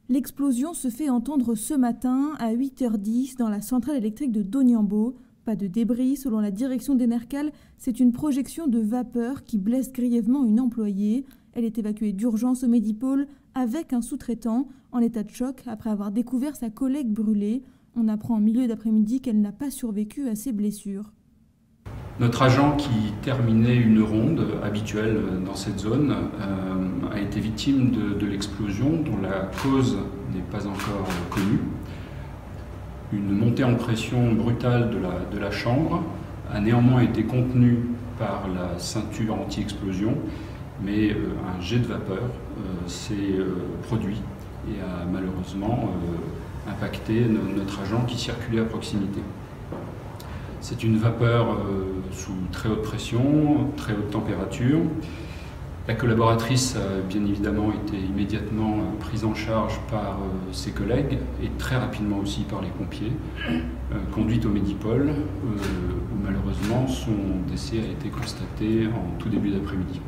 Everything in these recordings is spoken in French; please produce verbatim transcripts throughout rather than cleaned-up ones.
L'explosion se fait entendre ce matin à huit heures dix dans la centrale électrique de Doniambo. Pas de débris, selon la direction d'Enercal, c'est une projection de vapeur qui blesse grièvement une employée. Elle est évacuée d'urgence au Medipôle avec un sous-traitant en état de choc après avoir découvert sa collègue brûlée. On apprend en milieu d'après-midi qu'elle n'a pas survécu à ses blessures. Notre agent qui terminait une ronde habituelle dans cette zone euh, a été victime de, de l'explosion dont la cause n'est pas encore connue. Une montée en pression brutale de la, de la chambre a néanmoins été contenue par la ceinture anti-explosion, mais euh, un jet de vapeur euh, s'est euh, produit et a malheureusement euh, impacté notre agent qui circulait à proximité. C'est une vapeur euh, sous très haute pression, très haute température. La collaboratrice a bien évidemment été immédiatement euh, prise en charge par euh, ses collègues et très rapidement aussi par les pompiers, euh, conduite au Medipôle, euh, où malheureusement son décès a été constaté en tout début d'après-midi.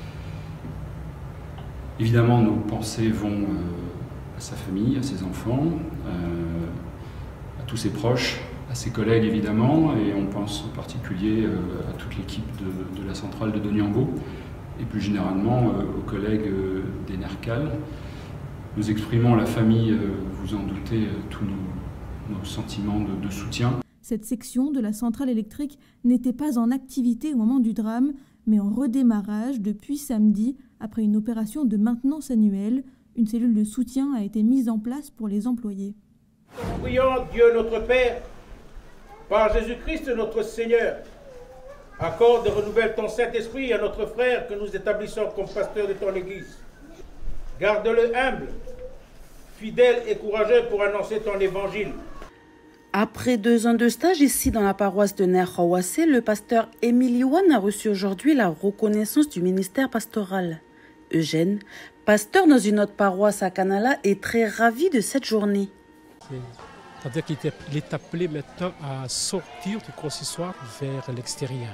Évidemment, nos pensées vont euh, à sa famille, à ses enfants, euh, à tous ses proches, à ses collègues évidemment, et on pense en particulier euh, à toute l'équipe de, de la centrale de Doniambo, et plus généralement euh, aux collègues euh, d'Enercal. Nous exprimons à la famille, euh, vous en doutez, euh, tous nos, nos sentiments de, de soutien. Cette section de la centrale électrique n'était pas en activité au moment du drame, mais en redémarrage depuis samedi, après une opération de maintenance annuelle. Une cellule de soutien a été mise en place pour les employés. Prions Dieu notre Père, par Jésus-Christ notre Seigneur, accorde et renouvelle ton Saint-Esprit à notre frère que nous établissons comme pasteur de ton Église. Garde-le humble, fidèle et courageux pour annoncer ton évangile. Après deux ans de stage ici dans la paroisse de Ner-Hawassé, le pasteur Émile Iwan a reçu aujourd'hui la reconnaissance du ministère pastoral. Eugène, pasteur dans une autre paroisse à Canala, est très ravi de cette journée. C'est-à-dire qu'il est appelé maintenant à sortir du consistoire vers l'extérieur.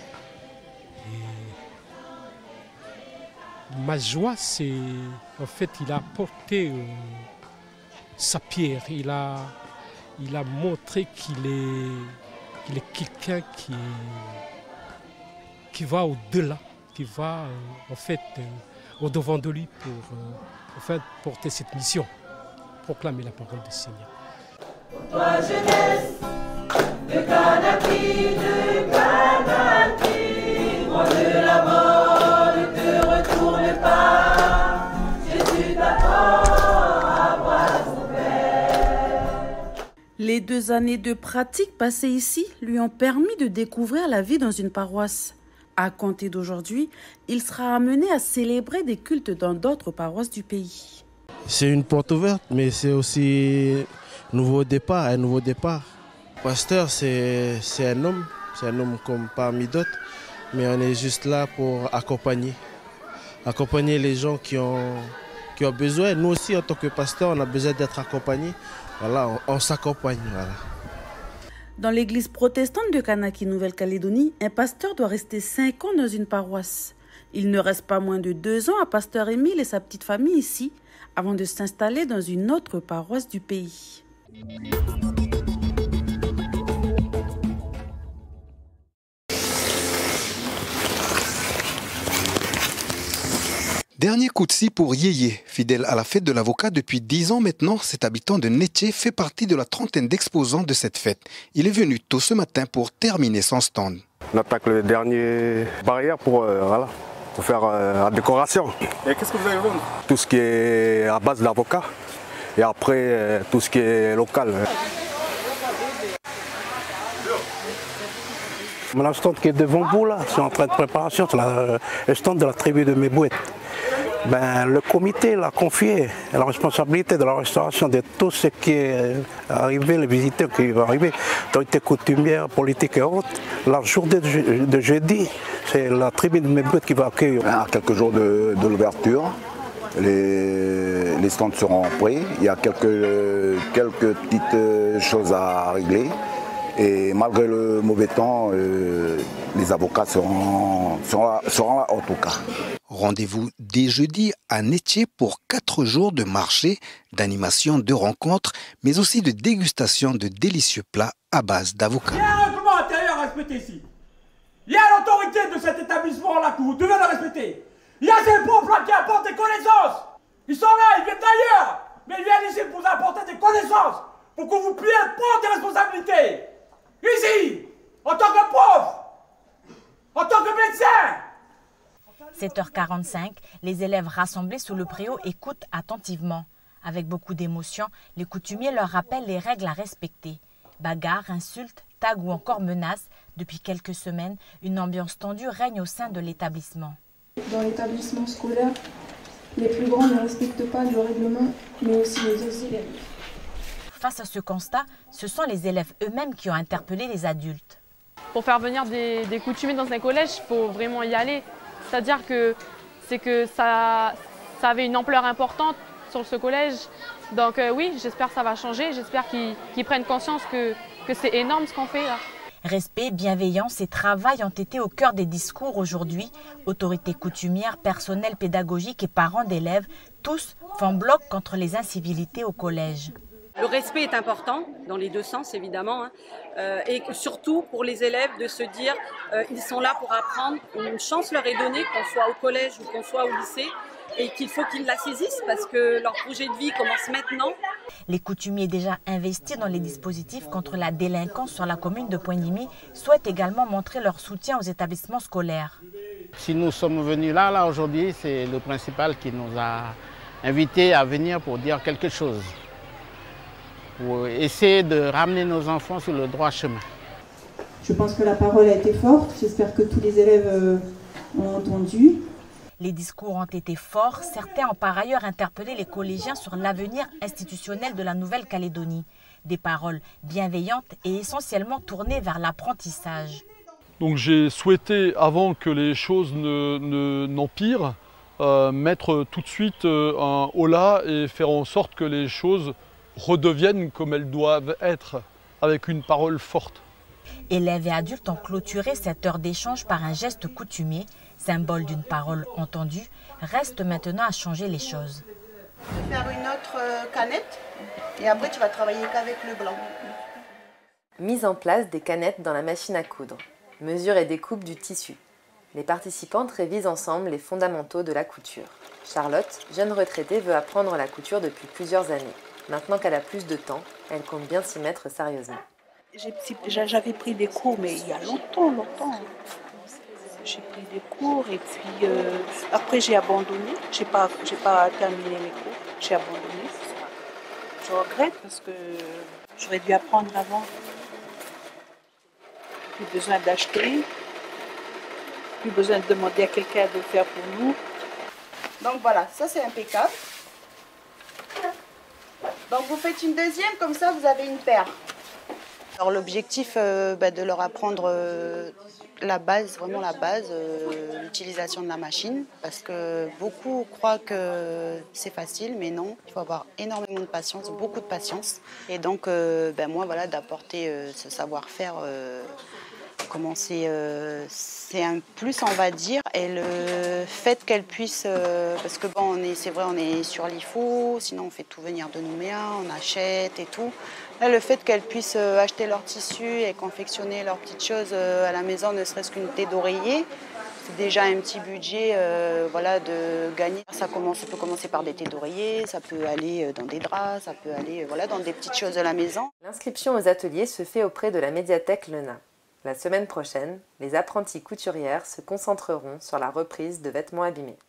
Et ma joie, c'est en fait il a apporté euh, sa pierre, il a, il a montré qu'il est, qu'il est quelqu'un qui, qui va au-delà, qui va euh, en fait euh, au-devant de lui pour euh, en fait, porter cette mission, proclamer la parole du Seigneur. Toi jeunesse, de Kanaki, de Kanaki, loin de la mort, ne te retourne pas, Jésus t'attend à bras ouverts. Les deux années de pratique passées ici lui ont permis de découvrir la vie dans une paroisse. À compter d'aujourd'hui, il sera amené à célébrer des cultes dans d'autres paroisses du pays. C'est une porte ouverte, mais c'est aussi nouveau départ, un nouveau départ. Pasteur, c'est un homme, c'est un homme comme parmi d'autres, mais on est juste là pour accompagner, accompagner les gens qui ont, qui ont besoin. Nous aussi, en tant que pasteur, on a besoin d'être accompagnés. Voilà, on, on s'accompagne. Voilà. Dans l'église protestante de Kanaki, Nouvelle-Calédonie, un pasteur doit rester cinq ans dans une paroisse. Il ne reste pas moins de deux ans à pasteur Émile et sa petite famille ici, avant de s'installer dans une autre paroisse du pays. Dernier coup de scie pour Yéyé. Fidèle à la fête de l'avocat depuis dix ans maintenant, cet habitant de Netché fait partie de la trentaine d'exposants de cette fête. Il est venu tôt ce matin pour terminer son stand. On attaque le dernier barrière pour, euh, voilà, pour faire euh, la décoration. Et qu'est-ce que vous allez vendre? Tout ce qui est à base de l'avocat et après euh, tout ce qui est local. Mon stand qui est devant vous là, c'est en train de préparation, c'est le stand de la tribu de Mébouet. Ben, le comité l'a confié la responsabilité de la restauration de tout ce qui est arrivé, les visiteurs qui vont arriver, autorités coutumières, politiques et autres. La journée de, je, de jeudi, c'est la tribu de Mébouet qui va accueillir. À quelques jours de, de l'ouverture, les, les stands seront prêts. Il y a quelques, quelques petites choses à régler. Et malgré le mauvais temps, euh, les avocats seront, seront, là, seront là en tout cas. Rendez-vous dès jeudi à Nétier pour quatre jours de marché, d'animation, de rencontres, mais aussi de dégustation de délicieux plats à base d'avocats. Il y a un règlement intérieur à respecter ici. Il y a l'autorité de cet établissement-là que vous devez le respecter. Il y a ces pauvres-là qui apportent des connaissances. Ils sont là, ils viennent d'ailleurs. Mais ils viennent ici pour vous apporter des connaissances, pour que vous puissiez prendre des responsabilités. Ici, en tant que pauvre, en tant que médecin. sept heures quarante-cinq, les élèves rassemblés sous le préau écoutent attentivement. Avec beaucoup d'émotion, les coutumiers leur rappellent les règles à respecter. Bagarres, insultes, tags ou encore menaces. Depuis quelques semaines, une ambiance tendue règne au sein de l'établissement. Dans l'établissement scolaire, les plus grands ne respectent pas le règlement, mais aussi les autres élèves. Face à ce constat, ce sont les élèves eux-mêmes qui ont interpellé les adultes. Pour faire venir des, des coutumiers dans un collège, il faut vraiment y aller. C'est-à-dire que, c'est que ça, ça avait une ampleur importante sur ce collège. Donc euh, oui, j'espère que ça va changer. J'espère qu'ils qu'ils prennent conscience que, que c'est énorme ce qu'on fait là. Respect, bienveillance et travail ont été au cœur des discours aujourd'hui. Autorités coutumières, personnel pédagogique et parents d'élèves, tous font bloc contre les incivilités au collège. Le respect est important, dans les deux sens évidemment, hein. euh, et surtout pour les élèves de se dire euh, ils sont là pour apprendre, une chance leur est donnée, qu'on soit au collège ou qu'on soit au lycée, et qu'il faut qu'ils la saisissent parce que leur projet de vie commence maintenant. Les coutumiers déjà investis dans les dispositifs contre la délinquance sur la commune de Poindimi souhaitent également montrer leur soutien aux établissements scolaires. Si nous sommes venus là, là aujourd'hui, c'est le principal qui nous a invités à venir pour dire quelque chose, pour essayer de ramener nos enfants sur le droit chemin. Je pense que la parole a été forte, j'espère que tous les élèves ont entendu. Les discours ont été forts, certains ont par ailleurs interpellé les collégiens sur l'avenir institutionnel de la Nouvelle-Calédonie. Des paroles bienveillantes et essentiellement tournées vers l'apprentissage. Donc j'ai souhaité, avant que les choses ne, ne, n'empirent, euh, mettre tout de suite euh, un holà et faire en sorte que les choses redeviennent comme elles doivent être, avec une parole forte. Élèves et adultes ont clôturé cette heure d'échange par un geste coutumier, symbole d'une parole entendue. Reste maintenant à changer les choses. Je vais faire une autre canette et après tu vas travailler qu'avec le blanc. Mise en place des canettes dans la machine à coudre. Mesure et découpe du tissu. Les participantes révisent ensemble les fondamentaux de la couture. Charlotte, jeune retraitée, veut apprendre la couture depuis plusieurs années. Maintenant qu'elle a plus de temps, elle compte bien s'y mettre sérieusement. J'avais pris des cours, mais il y a longtemps, longtemps. J'ai pris des cours et puis euh, après j'ai abandonné. Je n'ai pas, j'ai pas terminé mes cours, j'ai abandonné. Je regrette parce que j'aurais dû apprendre avant. Plus besoin d'acheter, plus besoin de demander à quelqu'un de le faire pour nous. Donc voilà, ça c'est impeccable. Donc vous faites une deuxième, comme ça vous avez une paire. Alors l'objectif, euh, bah, de leur apprendre euh, la base, vraiment la base, euh, l'utilisation de la machine, parce que beaucoup croient que c'est facile, mais non, il faut avoir énormément de patience, beaucoup de patience. Et donc, euh, bah, moi, voilà, d'apporter euh, ce savoir-faire, euh, comment c'est, euh, c'est un plus, on va dire, et le fait qu'elle puisse, euh, parce que bon, on est, c'est vrai, on est sur l'I F O, sinon on fait tout venir de Nouméa, on achète et tout. Là, le fait qu'elles puissent acheter leur tissu et confectionner leurs petites choses à la maison, ne serait-ce qu'une thé d'oreiller, c'est déjà un petit budget, euh, voilà, de gagner. Ça, commence, ça peut commencer par des thés d'oreiller, ça peut aller dans des draps, ça peut aller, voilà, dans des petites choses de la maison. L'inscription aux ateliers se fait auprès de la médiathèque Lena. La semaine prochaine, les apprenties couturières se concentreront sur la reprise de vêtements abîmés.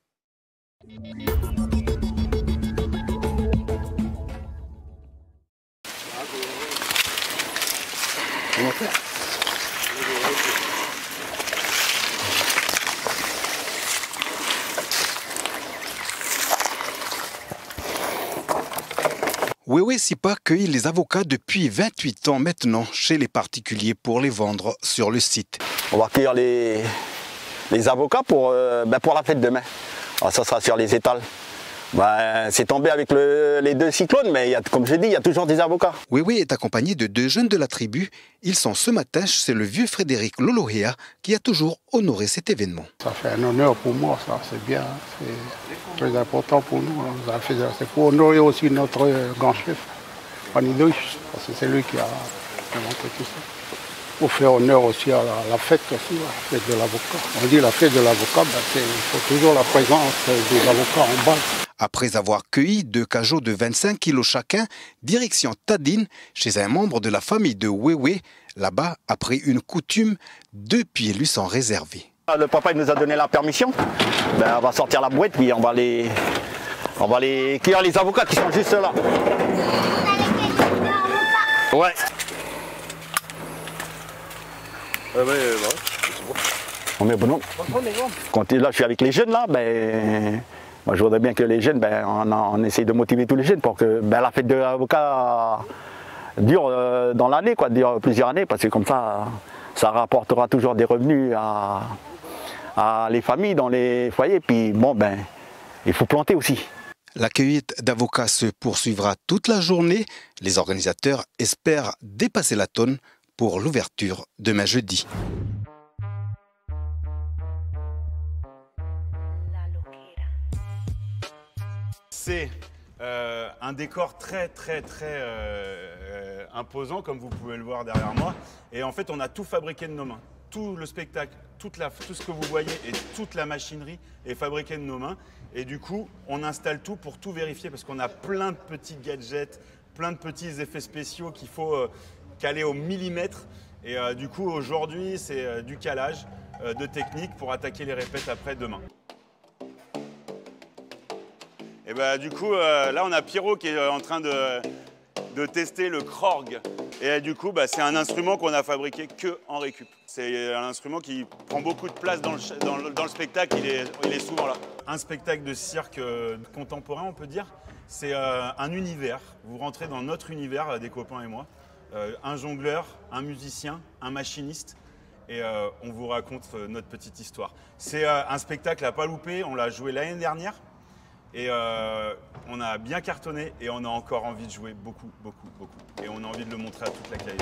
Wewe Sipa cueille les avocats depuis vingt-huit ans maintenant chez les particuliers pour les vendre sur le site. On va cueillir les, les avocats pour, euh, ben pour la fête demain. Alors ça sera sur les étals. Bah, c'est tombé avec le, les deux cyclones, mais il y a, comme je dis, il y a toujours des avocats. Wewe est accompagné de deux jeunes de la tribu. Ils sont ce matin chez le vieux Frédéric Lolohea qui a toujours honoré cet événement. Ça fait un honneur pour moi, ça, c'est bien, c'est très important pour nous. C'est pour honorer aussi notre grand chef, Panidoïch, parce que c'est lui qui a inventé tout ça. Pour faire honneur aussi à la, à la fête aussi, la fête de l'avocat. On dit la fête de l'avocat, ben il faut toujours la présence des avocats en bas. Après avoir cueilli deux cajots de vingt-cinq kilos chacun, direction Tadine, chez un membre de la famille de Wewe. Là-bas, après une coutume, deux pieds lui sont réservés. Le papa il nous a donné la permission. Ben, on va sortir la boîte, puis on va les, on va les cueillir les avocats qui sont juste là. Ouais. Ouais, ouais, ouais. Oh, mais bon, quand là, je suis avec les jeunes, là, ben, moi, je voudrais bien que les jeunes, ben, on, on essaye de motiver tous les jeunes pour que ben, la fête de l'avocat dure euh, dans l'année, quoi, dure plusieurs années, parce que comme ça, ça rapportera toujours des revenus à, à les familles dans les foyers. Puis bon, ben, il faut planter aussi. La cueillette d'avocats se poursuivra toute la journée. Les organisateurs espèrent dépasser la tonne pour l'ouverture demain jeudi. C'est euh, un décor très très très euh, euh, imposant, comme vous pouvez le voir derrière moi. Et en fait, on a tout fabriqué de nos mains. Tout le spectacle, toute la, tout ce que vous voyez et toute la machinerie est fabriquée de nos mains. Et du coup, on installe tout pour tout vérifier parce qu'on a plein de petits gadgets, plein de petits effets spéciaux qu'il faut euh, caler au millimètre. Et euh, du coup, aujourd'hui, c'est euh, du calage euh, de technique pour attaquer les répètes après demain. Et bah, du coup, euh, là, on a Pierrot qui est en train de, de tester le Krorg. Et euh, du coup, bah, c'est un instrument qu'on a fabriqué que en récup. C'est un instrument qui prend beaucoup de place dans le, dans le, dans le spectacle, il est, il est souvent là. Un spectacle de cirque euh, contemporain, on peut dire, c'est euh, un univers. Vous rentrez dans notre univers, euh, des copains et moi. Euh, un jongleur, un musicien, un machiniste. Et euh, on vous raconte euh, notre petite histoire. C'est euh, un spectacle à pas louper, on l'a joué l'année dernière. Et euh, on a bien cartonné et on a encore envie de jouer beaucoup, beaucoup, beaucoup. Et on a envie de le montrer à toute la Caraïbe.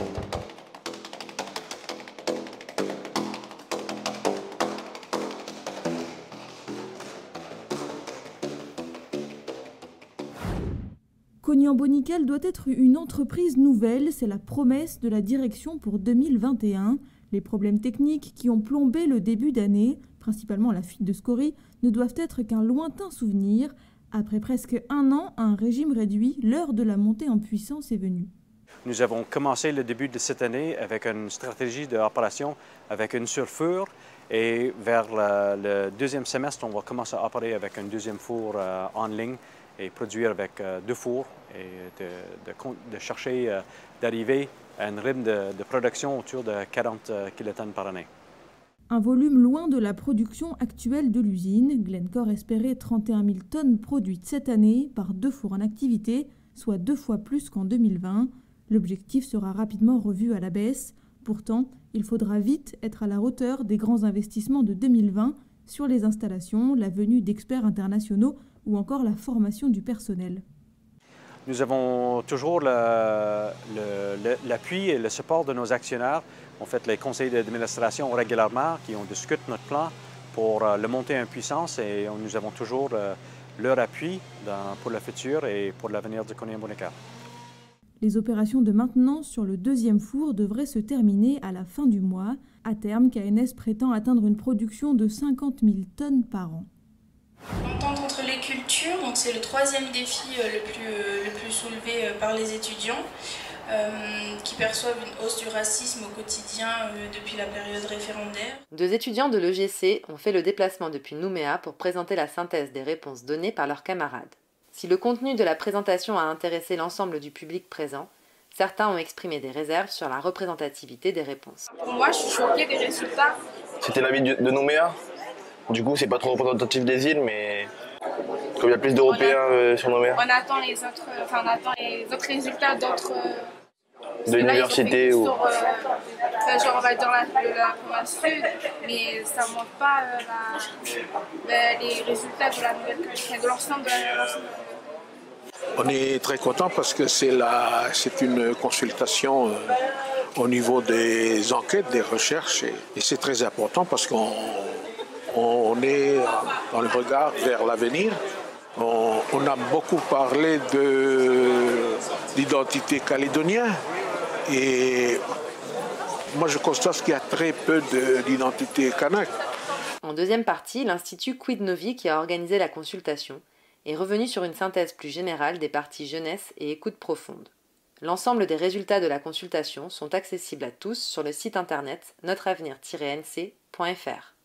Koniambo Nickel doit être une entreprise nouvelle, c'est la promesse de la direction pour deux mille vingt et un. Les problèmes techniques qui ont plombé le début d'année, principalement la fuite de scories, ne doivent être qu'un lointain souvenir. Après presque un an, un régime réduit, l'heure de la montée en puissance est venue. Nous avons commencé le début de cette année avec une stratégie d'opération avec une surfour et vers le, le deuxième semestre, on va commencer à opérer avec un deuxième four euh, en ligne et produire avec euh, deux fours et de, de, de chercher euh, d'arriver à un rythme de, de production autour de quarante kilotonnes par année. Un volume loin de la production actuelle de l'usine. Glencore espérait trente et un mille tonnes produites cette année par deux fours en activité, soit deux fois plus qu'en deux mille vingt. L'objectif sera rapidement revu à la baisse. Pourtant, il faudra vite être à la hauteur des grands investissements de deux mille vingt sur les installations, la venue d'experts internationaux ou encore la formation du personnel. Nous avons toujours l'appui et le support de nos actionnaires. On fait les conseils d'administration régulièrement qui ont discuté notre plan pour euh, le monter en puissance et nous avons toujours euh, leur appui dans, pour le futur et pour l'avenir de Koniambo Nickel. Les opérations de maintenance sur le deuxième four devraient se terminer à la fin du mois. À terme, K N S prétend atteindre une production de cinquante mille tonnes par an. L'entente entre les cultures, c'est le troisième défi euh, le, plus, euh, le plus soulevé euh, par les étudiants. Euh, qui perçoivent une hausse du racisme au quotidien euh, depuis la période référendaire. Deux étudiants de l'E G C ont fait le déplacement depuis Nouméa pour présenter la synthèse des réponses données par leurs camarades. Si le contenu de la présentation a intéressé l'ensemble du public présent, certains ont exprimé des réserves sur la représentativité des réponses. Pour moi, je suis choquée des résultats. C'était la ville de Nouméa. Du coup, c'est pas trop représentatif des îles, mais comme il y a plus d'Européens euh, sur Nouméa. On attend les autres, enfin, on attend les autres résultats d'autres. De l'université ou. Sur, euh, enfin, genre on va dire la, la province sud, mais ça ne montre pas euh, la, la, les résultats de la Nouvelle-Calédonie, de l'ensemble de la Nouvelle-Calédonie. On est très content parce que c'est une consultation euh, au niveau des enquêtes, des recherches, et, et c'est très important parce qu'on on est dans le regard vers l'avenir. On, on a beaucoup parlé de l'identité calédonienne et moi je constate qu'il y a très peu d'identité kanak. En deuxième partie, l'Institut Quid Novi, qui a organisé la consultation, est revenu sur une synthèse plus générale des parties jeunesse et écoute profonde. L'ensemble des résultats de la consultation sont accessibles à tous sur le site internet notre avenir tiret n c point f r.